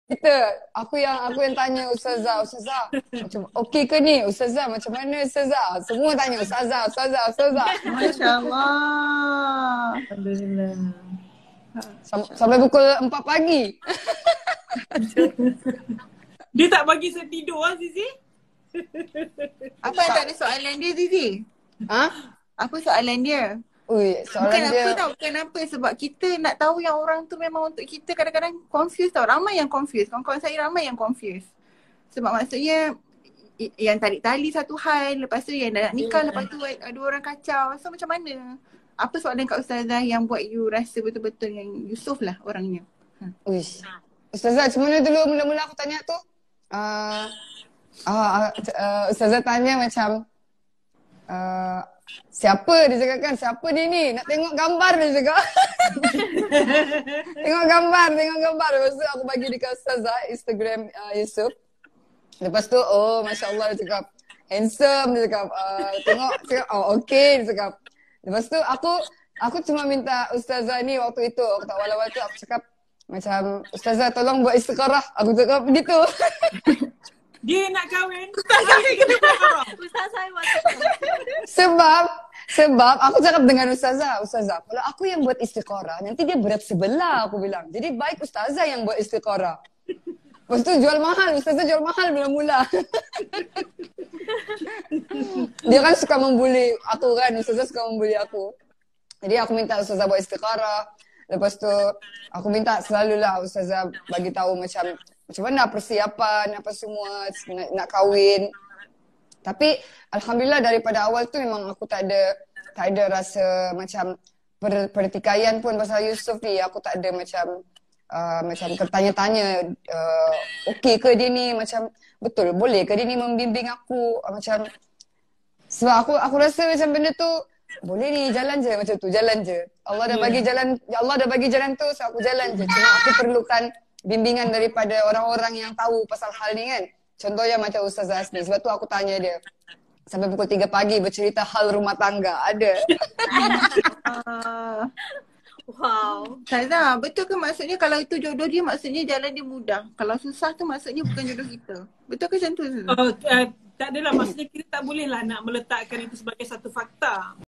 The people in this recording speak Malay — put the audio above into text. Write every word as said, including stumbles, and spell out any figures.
Kita, aku yang aku yang tanya Ustazah, Ustazah, macam okey ke ni? Ustazah, macam mana Ustazah? Semua tanya Ustazah, Ustazah, Ustazah. Masya Allah. Alhamdulillah. Sam- Sampai pukul empat pagi. Dia tak bagi saya tidur ah Zizi. Apa yang tak ada soalan dia, Zizi? Ha? Apa soalan dia? Ui, Bukan soalan apa dia. tau, kenapa? Sebab kita nak tahu yang orang tu memang untuk kita kadang-kadang confused tau. Ramai yang confused. Kawan-kawan saya ramai yang confused. Sebab maksudnya i- yang tarik tali satu hal, lepas tu yang dah nak nikah, Yeah. lepas tu ada orang kacau. So macam mana? Apa soalan Kak Ustazah yang buat you rasa betul-betul yang Yusuf lah orangnya? Uish. Ustazah, macam mana dulu mula-mula aku tanya tu? Uh, uh, uh, Ustazah tanya macam uh, siapa dia cakap kan? Siapa dia ni? Nak tengok gambar dia cakap. Tengok gambar, tengok gambar. Lepas tu aku bagi dekat Ustazah Instagram uh, Yusuf. Lepas tu, oh Masya Allah dia cakap handsome dia cakap. Uh, tengok, cakap, oh okay dia cakap. Lepas tu aku aku cuma minta Ustazah ni waktu itu, waktu awal-awal tu aku cakap macam Ustazah tolong buat istikharah. Aku cakap begitu. Dia nak kahwin. Ustazah kena marah. Ustazah Sebab sebab aku cakap dengan Ustazah, Ustazah, kalau aku yang buat istikharah, nanti dia berat sebelah aku bilang. Jadi baik Ustazah yang buat istikharah. Lepas tu jual mahal, Ustazah jual mahal mula-mula. Dia kan suka membuli aku kan, Ustazah suka membuli aku. Jadi aku minta Ustazah buat istikharah. Lepas tu aku minta selalulah Ustazah bagi tahu macam macam mana persiapan apa semua nak, nak kahwin. Tapi alhamdulillah daripada awal tu memang aku tak ada tak ada rasa macam per, pertikaian pun pasal Yusuf ni. Aku tak ada macam uh, macam tertanya-tanya uh, okey ke dia ni, macam betul boleh ke dia ni membimbing aku, uh, macam sebab aku aku rasa macam benda tu boleh ni, jalan je macam tu, jalan je. Allah dah Yeah. bagi jalan, Allah dah bagi jalan tu, so aku jalan je. Cuma aku perlukan bimbingan daripada orang-orang yang tahu pasal hal ni kan. Contohnya macam Ustazah Asni. Sebab tu aku tanya dia. Sampai pukul tiga pagi bercerita hal rumah tangga. Ada. Uh, Wow. Ustazah, betul ke maksudnya kalau itu jodoh dia maksudnya jalan dia mudah? Kalau susah tu maksudnya bukan jodoh kita. Betul ke macam tu Ustazah? Oh, uh, tak adalah, maksudnya kita tak boleh lah nak meletakkan itu sebagai satu fakta.